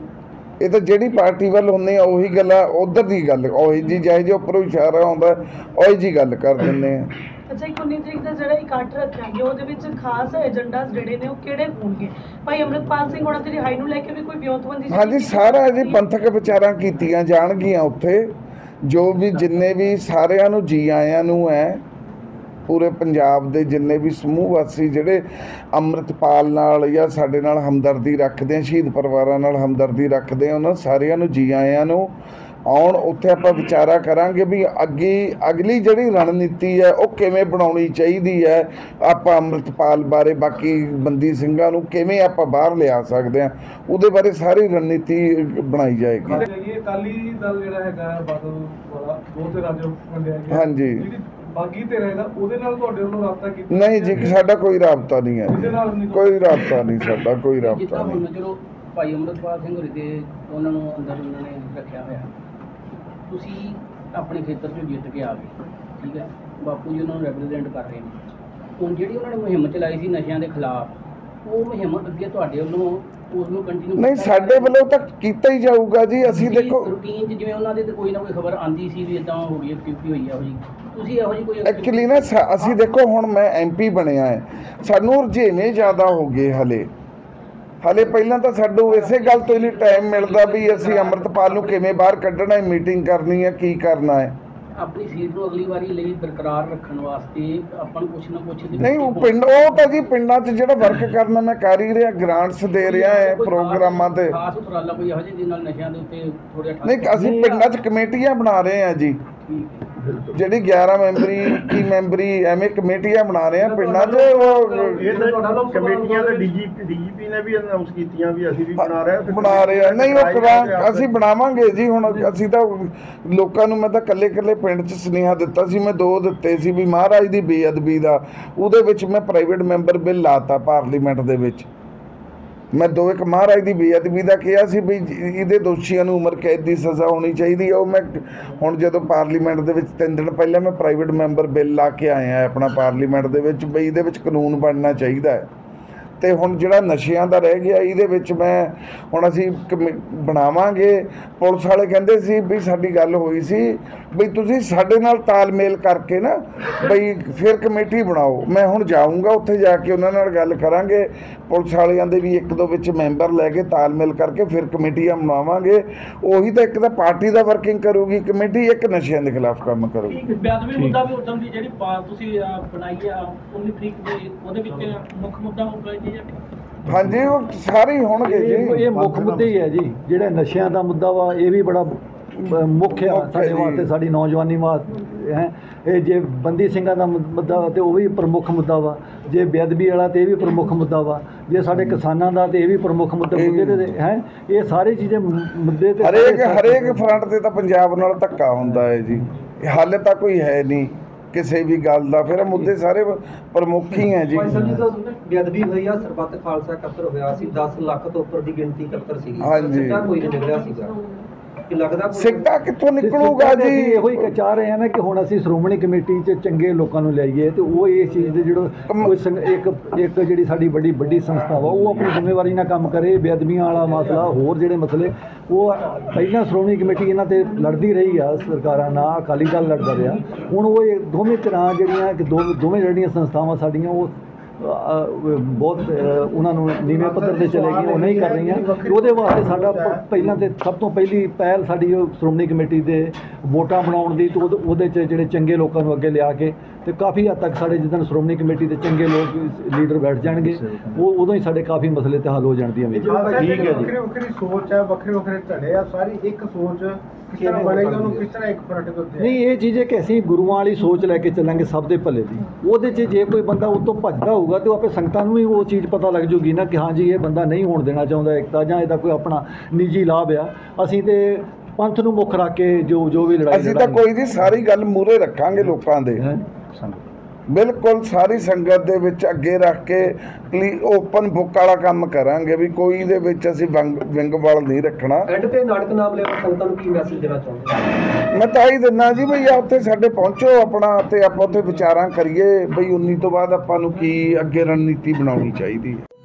ਇਹ ਤਾਂ ਜਿਹੜੀ ਪਾਰਟੀ ਵੱਲ ਹੁੰਦੇ ਆ ਉਹੀ ਗੱਲਾਂ, ਉਧਰ ਦੀ ਗੱਲ ਉਹੀ ਜੀ, ਜਿਹੇ ਜਿਹੇ ਉੱਪਰੋਂ ਇਸ਼ਾਰਾ ਆਉਂਦਾ ਉਹੀ ਜੀ ਗੱਲ ਕਰ ਦਿੰਦੇ ਆ। ਅੱਛਾ, 19 ਤਰੀਕ ਦਾ ਜਿਹੜਾ ਇਕੱਠ ਰੱਖਿਆ ਗਿਆ ਉਹਦੇ ਵਿੱਚ ਖਾਸ ਏਜੰਡਾ ਜਿਹੜੇ ਨੇ ਉਹ ਕਿਹੜੇ ਹੋਣਗੇ? ਭਾਈ ਅੰਮ੍ਰਿਤਪਾਲ ਸਿੰਘ ਹੋਣਾ ਦੀ ਰਿਹਾਈ ਨੂੰ ਲੈ ਕੇ ਵੀ ਕੋਈ ਵਿਉਂਤਬੰਦੀ? ਹਾਂਜੀ, ਸਾਰਾ ਜੀ ਪੰਥਕ ਵਿਚਾਰਾਂ ਕੀਤੀਆਂ ਜਾਣਗੀਆਂ ਉੱਥੇ, ਜੋ ਵੀ ਜਿੰਨੇ ਵੀ ਸਾਰਿਆਂ ਨੂੰ ਜੀ ਆਇਆਂ ਨੂੰ ਹੈ, ਪੂਰੇ ਪੰਜਾਬ ਦੇ ਜਿੰਨੇ ਵੀ ਸਮੂਹ ਵਾਸੀ ਜਿਹੜੇ ਅੰਮ੍ਰਿਤਪਾਲ ਨਾਲ ਜਾਂ ਸਾਡੇ ਨਾਲ ਹਮਦਰਦੀ ਰੱਖਦੇ ਆ, ਸ਼ਹੀਦ ਪਰਿਵਾਰਾਂ ਨਾਲ ਹਮਦਰਦੀ ਰੱਖਦੇ ਆ, ਉਹਨਾਂ ਸਾਰਿਆਂ ਨੂੰ ਜੀ ਆਇਆਂ ਨੂੰ ਆਉਣ। ਉੱਥੇ ਆਪਾਂ ਵਿਚਾਰਾ ਕਰਾਂਗੇ ਵੀ ਅਗਲੀ ਜਿਹੜੀ ਰਣਨੀਤੀ ਹੈ ਉਹ ਕਿਵੇਂ ਬਣਾਉਣੀ ਚਾਹੀਦੀ ਹੈ, ਆਪਾਂ ਅੰਮ੍ਰਿਤਪਾਲ ਬਾਰੇ, ਬਾਕੀ ਬੰਦੀ ਸਿੰਘਾਂ ਨੂੰ ਕਿਵੇਂ ਆਪਾਂ ਬਾਹਰ ਲਿਆ ਸਕਦੇ ਹਾਂ, ਉਹਦੇ ਬਾਰੇ ਸਾਰੀ ਰਣਨੀਤੀ ਬਣਾਈ ਜਾਏਗੀ। ਅਕਾਲੀ ਦਲ ਜਿਹੜਾ ਹੈਗਾ ਬਾਦਲ ਵਾਲਾ, ਦੋ ਤੇ ਰਾਜ ਵੰਡਿਆ ਗਿਆ, ਹਾਂਜੀ, ਬਾਗੀ ਤੇ ਰਹੇਗਾ ਉਹਦੇ ਨਾਲ ਤੁਹਾਡੇ ਵੱਲੋਂ ਰਾਬਤਾ ਕੀਤਾ? ਨਹੀਂ ਜੀ, ਸਾਡਾ ਕੋਈ ਰਾਬਤਾ ਨਹੀਂ ਹੈ ਉਹਦੇ ਨਾਲ ਨਹੀਂ ਕੋਈ ਰਾਬਤਾ ਨਹੀਂ, ਸਾਡਾ ਕੋਈ ਰਾਬਤਾ ਜਿੱਦਾਂ ਨਹੀਂ। ਹੁਣ ਚਲੋ ਭਾਈ ਅੰਮ੍ਰਿਤਪਾਲ ਸਿੰਘ ਹੋਰੀ ਦੇ ਉਹਨਾਂ ਨੂੰ ਅੰਦਰ ਉਹਨਾਂ ਨੇ ਰੱਖਿਆ ਹੋਇਆ, ਤੁਸੀਂ ਆਪਣੇ ਖੇਤਰ 'ਚੋਂ ਜਿੱਤ ਕੇ ਆ ਗਏ, ਠੀਕ ਹੈ, ਬਾਪੂ ਜੀ ਉਹਨਾਂ ਨੂੰ ਰੈਪਰੈਜ਼ੈਂਟ ਕਰ ਰਹੇ ਨੇ। ਹੁਣ ਜਿਹੜੀ ਉਹਨਾਂ ਨੇ ਮੁਹਿੰਮ ਚਲਾਈ ਸੀ ਨਸ਼ਿਆਂ ਦੇ ਖਿਲਾਫ, ਉਹ ਮੁਹਿੰਮ ਅੱਗੇ ਤੁਹਾਡੇ ਵੱਲੋਂ ਉਸ ਨੂੰ ਕੰਟੀਨਿਊ? ਨਹੀਂ, ਸਾਡੇ ਵੱਲੋਂ ਤਾਂ ਕੀਤਾ ਹੀ ਜਾਊਗਾ ਜੀ। ਅਸੀਂ ਦੇਖੋ ਰੂਟੀਨ 'ਚ ਜਿਵੇਂ ਉਹਨਾਂ ਦੇ ਤੇ ਕੋਈ ਨਾ ਕੋਈ ਖਬਰ ਆਉਂਦੀ ਸੀ ਵੀ ਇਦਾਂ ਹੋ ਗਈ, ਐਕਟੀਵਿਟੀ ਹੋਈ ਆ, ਤੁਸੀਂ ਇਹੋ ਜਿਹੀ ਕੋਈ ਐਕਚੁਅਲੀ ਨਾ ਅਸੀਂ ਦੇਖੋ, ਹੁਣ ਮੈਂ MP ਬਣਿਆ ਹੈ, ਸਾਨੂੰ ਰੁਝੇਵੇਂ ਜ਼ਿਆਦਾ ਹੋ ਗਏ ਹਲੇ ਪਹਿਲਾਂ ਤਾਂ ਸਾਨੂੰ ਇਸੇ ਗੱਲ ਤੋਂ ਹੀ ਨਹੀਂ ਟਾਈਮ ਮਿਲਦਾ ਵੀ ਅਸੀਂ ਅੰਮ੍ਰਿਤਪਾਲ ਨੂੰ ਕਿਵੇਂ ਬਾਹਰ ਕੱਢਣਾ ਹੈ, ਮੀਟਿੰਗ ਕਰਨੀ ਹੈ, ਕੀ ਕਰਨਾ ਹੈ। ਆਪਣੀ ਸੀਟ ਨੂੰ ਅਗਲੀ ਵਾਰੀ ਲਈ ਬਰਕਰਾਰ ਰੱਖਣ ਵਾਸਤੇ ਆਪਾਂ ਨੂੰ ਕੁਛ ਨਾ ਕੁਛ ਨਹੀਂ, ਉਹ ਤਾਂ ਜੀ ਪਿੰਡਾਂ 'ਚ ਜਿਹੜਾ ਵਰਕ ਕਰਨਾ ਮੈਂ ਕਰ ਹੀ ਰਿਹਾ, ਗ੍ਰਾਂਟਸ ਦੇ ਰਿਹਾ ਹੈ ਪ੍ਰੋਗਰਾਮਾਂ ਤੇ। ਖਾਸ ਉਪਰਾਲਾ ਕੋਈ ਇਹੋ ਜਿਹੇ ਜਿਹਦੇ ਨਾਲ ਨਸ਼ਿਆਂ ਦੇ ਉੱਤੇ ਥੋੜ੍ਹਾ ਨਹੀਂ, ਅਸੀਂ ਪਿੰਡਾਂ 'ਚ ਕਮੇਟੀਆਂ ਬਣਾ ਰਹੇ ਹਾਂ ਜੀ, ਜਿਹੜੀ 11 ਮੈਂਬਰੀ 21 ਮੈਂਬਰੀ ਐਵੇਂ ਕਮੇਟੀਆਂ ਬਣਾ ਰਹੇ ਹਾਂ ਪਿੰਡਾਂ 'ਚ। ਉਹ ਕਮੇਟੀਆਂ ਦੇ DGP ਨੇ ਵੀ ਅਨਾਉਂਸ ਕੀਤੀਆਂ ਵੀ ਅਸੀਂ ਵੀ ਬਣਾ ਰਹੇ ਹਾਂ। ਨਹੀਂ, ਉਹ ਅਸੀਂ ਬਣਾਵਾਂਗੇ ਜੀ। ਹੁਣ ਅਸੀਂ ਤਾਂ ਲੋਕਾਂ ਨੂੰ, ਮੈਂ ਤਾਂ ਕੱਲੇ ਪਿੰਡ 'ਚ ਸੁਨੇਹਾ ਦਿੱਤਾ ਸੀ, ਮੈਂ 2 ਦਿੱਤੇ ਸੀ ਵੀ ਮਹਾਰਾਜ ਦੀ ਬੇਅਦਬੀ ਦਾ, ਉਹਦੇ ਵਿੱਚ ਮੈਂ ਪ੍ਰਾਈਵੇਟ ਮੈਂਬਰ ਬਿੱਲ ਲਾਤਾ ਪਾਰਲੀਮੈਂਟ ਦੇ ਵਿੱਚ। ਮੈਂ 2 ਇੱਕ ਮਹਾਰਾਜ ਦੀ ਬੇਅਦਬੀ ਦਾ ਕਿਹਾ ਸੀ ਵੀ ਇਹਦੇ ਦੋਸ਼ੀਆਂ ਨੂੰ ਉਮਰ ਕੈਦ ਦੀ ਸਜ਼ਾ ਹੋਣੀ ਚਾਹੀਦੀ ਹੈ। ਉਹ ਮੈਂ ਹੁਣ ਜਦੋਂ ਪਾਰਲੀਮੈਂਟ ਦੇ ਵਿੱਚ 3 ਦਿਨ ਪਹਿਲਾਂ ਮੈਂ ਪ੍ਰਾਈਵੇਟ ਮੈਂਬਰ ਬਿੱਲ ਲਾ ਕੇ ਆਇਆ ਆਪਣਾ ਪਾਰਲੀਮੈਂਟ ਦੇ ਵਿੱਚ, ਬਈ ਇਹਦੇ ਵਿੱਚ ਕਾਨੂੰਨ ਬਣਨਾ ਚਾਹੀਦਾ ਹੈ। ਤੇ ਹੁਣ ਜਿਹੜਾ ਨਸ਼ਿਆਂ ਦਾ ਰਹਿ ਗਿਆ, ਇਹਦੇ ਵਿੱਚ ਹੁਣ ਅਸੀਂ ਬਣਾਵਾਂਗੇ। ਪੁਲਿਸ ਵਾਲੇ ਕਹਿੰਦੇ ਸੀ ਵੀ ਸਾਡੀ ਗੱਲ ਹੋਈ ਸੀ ਬਈ ਤੁਸੀਂ ਸਾਡੇ ਨਾਲ ਤਾਲਮੇਲ ਕਰਕੇ ਨਾ ਬਈ ਫਿਰ ਕਮੇਟੀ ਬਣਾਓ। ਮੈਂ ਹੁਣ ਜਾਊਂਗਾ, ਉੱਥੇ ਜਾ ਕੇ ਉਹਨਾਂ ਨਾਲ ਗੱਲ ਕਰਾਂਗੇ। ਪੁਲਿਸ ਵਾਲਿਆਂ ਦੇ ਵੀ 1-2 ਵਿੱਚ ਮੈਂਬਰ ਲੈ ਕੇ ਤਾਲਮੇਲ ਕਰਕੇ ਫਿਰ ਕਮੇਟੀਆਂ ਬਣਾਵਾਂਗੇ। ਉਹੀ ਤਾਂ ਇੱਕ ਤਾਂ ਪਾਰਟੀ ਦਾ ਵਰਕਿੰਗ ਕਰੂਗੀ ਕਮੇਟੀ, ਇੱਕ ਨਸ਼ਿਆਂ ਦੇ ਖਿਲਾਫ ਕੰਮ ਕਰੂਗੀ। ਬੇਅਦਬੀ ਮੁੱਦਾ ਵੀ ਉਦੋਂ ਦੀ ਜਿਹੜੀ ਤੁਸੀਂ ਬਣਾਈ ਆ 19 ਤਰੀਕ ਦੇ, ਉਹਦੇ ਵਿੱਚ ਮੁੱਖ ਮੁੱਦਾ ਹੋਊਗਾ ਜੀ? ਹਾਂਜੀ, ਉਹ ਸਾਰੇ ਹੀ ਹੋਣਗੇ ਜੀ। ਇਹ ਮੁੱਖ ਮੁੱਦੇ ਹੀ ਹੈ ਜੀ। ਜਿਹੜਾ ਨਸ਼ਿਆਂ ਦਾ ਮੁੱਦਾ ਵਾ, ਇਹ ਵੀ ਬੜਾ ਮੁੱਖ ਆ ਸਾਡੇ ਵਾਸਤੇ, ਸਾਡੀ ਨੌਜਵਾਨੀ ਵਾਸਤੇ ਹੈ। ਇਹ ਜੇ ਬੰਦੀ ਸਿੰਘਾਂ ਦਾ ਮੁੱਦਾ ਵਾ ਤੇ ਉਹ ਵੀ ਪ੍ਰਮੁੱਖ ਮੁੱਦਾ ਵਾ, ਜੇ ਬੇਅਦਬੀ ਵਾਲਾ ਤੇ ਇਹ ਵੀ ਪ੍ਰਮੁੱਖ ਮੁੱਦਾ ਵਾ, ਜੇ ਸਾਡੇ ਕਿਸਾਨਾਂ ਦਾ ਤੇ ਇਹ ਵੀ ਪ੍ਰਮੁੱਖ ਮੁੱਦੇ ਤੇ ਹੈ। ਇਹ ਸਾਰੇ ਚੀਜ਼ਾਂ ਮੁੱਦੇ ਤੇ ਹਰੇਕ ਫਰੰਟ ਤੇ ਤਾਂ ਪੰਜਾਬ ਨਾਲ ਧੱਕਾ ਹੁੰਦਾ ਹੈ ਜੀ। ਹਾਲੇ ਤਾਂ ਕੋਈ ਹੈ ਨਹੀਂ ਕਿਸੇ ਵੀ ਗੱਲ ਦਾ, ਫਿਰ ਮੁੱਦੇ ਸਾਰੇ ਪ੍ਰਮੁੱਖ ਹੀ ਹੈ ਜੀ। ਬੇਅਦਬੀ ਹੋਈ ਆ, ਸਰਬੱਤ ਖਾਲਸਾ ਇਕੱਤਰ ਹੋਇਆ ਸੀ, 10 ਲੱਖ ਤੋਂ ਉੱਪਰ ਦੀ ਗਿਣਤੀ ਇਕੱਤਰ ਸੀਗੀ। ਹਾਂਜੀ, ਕੋਈ ਨਹੀਂ ਨਿਕਲਿਆ ਸੀਗਾ। ਲੱਗਦਾ ਸਿੱਟਾ ਕਿੱਥੋਂ ਨਿਕਲੂਗਾ ਜੀ? ਇਹੋ ਹੀ ਚਾਹ ਰਹੇ ਹਾਂ ਨਾ ਕਿ ਹੁਣ ਅਸੀਂ ਸ਼੍ਰੋਮਣੀ ਕਮੇਟੀ 'ਚ ਚੰਗੇ ਲੋਕਾਂ ਨੂੰ ਲਿਆਈਏ, ਤੇ ਉਹ ਇਸ ਚੀਜ਼ ਦੇ ਜਿਹੜਾ ਇੱਕ ਜਿਹੜੀ ਸਾਡੀ ਵੱਡੀ ਸੰਸਥਾ ਵਾ, ਉਹ ਆਪਣੀ ਜ਼ਿੰਮੇਵਾਰੀ ਨਾਲ ਕੰਮ ਕਰੇ। ਬੇਅਦਬੀਆਂ ਵਾਲਾ ਮਸਲਾ, ਹੋਰ ਜਿਹੜੇ ਮਸਲੇ, ਉਹ ਪਹਿਲਾਂ ਸ਼੍ਰੋਮਣੀ ਕਮੇਟੀ ਇਹਨਾਂ ਤੇ ਲੜਦੀ ਰਹੀ ਆ ਸਰਕਾਰਾਂ ਨਾਲ, ਅਕਾਲੀ ਦਲ ਲੜਦਾ ਰਿਹਾ। ਹੁਣ ਉਹ ਦੋਵੇਂ ਧਿਰਾਂ ਜਿਹੜੀਆਂ ਕਿ ਦੋਵੇਂ ਜਿਹੜੀਆਂ ਸੰਸਥਾਵਾਂ ਸਾਡੀਆਂ, ਉਹ ਬਹੁਤ ਉਹਨਾਂ ਨੂੰ ਨੀਵੇਂ ਪੱਧਰ 'ਤੇ ਚਲੇ ਗਈਆਂ, ਉਹ ਨਹੀਂ ਕਰ ਰਹੀਆਂ। ਉਹਦੇ ਵਾਸਤੇ ਸਾਡਾ ਪਹਿਲਾਂ ਤੇ ਸਭ ਤੋਂ ਪਹਿਲੀ ਪਹਿਲ ਸਾਡੀ ਸ਼੍ਰੋਮਣੀ ਕਮੇਟੀ ਦੇ ਵੋਟਾਂ ਬਣਾਉਣ ਦੀ, ਤੇ ਉਹਦੇ 'ਚ ਜਿਹੜੇ ਚੰਗੇ ਲੋਕਾਂ ਨੂੰ ਅੱਗੇ ਲਿਆ ਕੇ, ਤੇ ਕਾਫੀ ਹੱਦ ਤੱਕ ਸਾਡੇ ਜਿੱਦਣ ਸ਼੍ਰੋਮਣੀ ਕਮੇਟੀ ਦੇ ਚੰਗੇ ਲੋਕ ਲੀਡਰ ਬੈਠ ਜਾਣਗੇ, ਉਹ ਉਦੋਂ ਹੀ ਸਾਡੇ ਕਾਫੀ ਮਸਲੇ ਤੇ ਹੱਲ ਹੋ ਜਾਣਦੀਆਂ ਨੇ। ਠੀਕ ਹੈ ਜੀ। ਵੱਖਰੀ ਸੋਚ ਹੈ, ਵੱਖਰੇ ਧੜੇ ਆ, ਸਾਰੀ ਇੱਕ ਸੋਚ ਕਿਸ ਤਰ੍ਹਾਂ ਬਣੇਗੀ, ਉਹਨੂੰ ਕਿਸ ਤਰ੍ਹਾਂ ਇੱਕ ਫਰੰਟ ਦੇ ਉੱਤੇ? ਨਹੀਂ, ਇਹ ਚੀਜ਼ ਹੈ ਕਿ ਅਸੀਂ ਗੁਰੂਆਂ ਵਾਲੀ ਸੋਚ ਲੈ ਕੇ ਚੱਲਾਂਗੇ ਸਭ ਦੇ ਭਲੇ ਦੀ। ਉਹਦੇ 'ਚ ਜੇ ਕੋਈ ਬੰਦਾ ਉਹ ਤੋਂ ਭੱਜਦਾ ਹੋਊਗਾ ਤੇ ਉਹ ਆਪੇ ਸੰਗਤਾਂ ਨੂੰ ਵੀ ਉਹ ਚੀਜ਼ ਪਤਾ ਲੱਗ ਜੂਗੀ ਨਾ ਕਿ ਹਾਂਜੀ ਇਹ ਬੰਦਾ ਨਹੀਂ ਹੋਣ ਦੇਣਾ ਚਾਹੁੰਦਾ ਇਕਤਾ, ਜਾਂ ਇਹਦਾ ਕੋਈ ਆਪਣਾ ਨਿੱਜੀ ਲਾਭ ਆ। ਅਸੀਂ ਤੇ ਪੰਥ ਨੂੰ ਮੁੱਖ ਰੱਖ ਕੇ ਜੋ ਵੀ ਲੜਾਈ ਅਸੀਂ ਤਾਂ ਕੋਈ ਨਹੀਂ, ਸਾਰੀ ਗੱਲ ਮੂਹਰੇ ਰੱਖਾਂਗੇ ਲੋਕਾਂ ਦੇ, ਬਿਲਕੁਲ ਸਾਰੀ ਸੰਗਤ ਦੇ ਵਿੱਚ ਅੱਗੇ ਰੱਖ ਕੇ ਓਪਨ ਬੁੱਕ ਵਾਲਾ ਕੰਮ ਕਰਾਂਗੇ ਵੀ ਕੋਈ ਦੇ ਵਿੱਚ ਅਸੀਂ ਵਿੰਗ ਵਾਲ ਨਹੀਂ ਰੱਖਣਾ। ਐਂਡ ਤੇ ਨਾਟਕ ਨਾਮ ਲੈ ਕੇ ਸੰਗਤਾਂ ਨੂੰ ਕੀ ਮੈਸੇਜ ਦੇਣਾ ਚਾਹੁੰਦੇ? ਮੈਂ ਤਾਂ ਹੀ ਦਿੰਦਾ ਜੀ ਬਈ ਉੱਥੇ ਸਾਡੇ ਪਹੁੰਚੋ ਆਪਣਾ, ਤੇ ਆਪਾਂ ਉੱਥੇ ਵਿਚਾਰਾਂ ਕਰੀਏ ਬਈ 19 ਤੋਂ ਬਾਅਦ ਆਪਾਂ ਨੂੰ ਕੀ ਅੱਗੇ ਰਣਨੀਤੀ ਬਣਾਉਣੀ ਚਾਹੀਦੀ ਹੈ।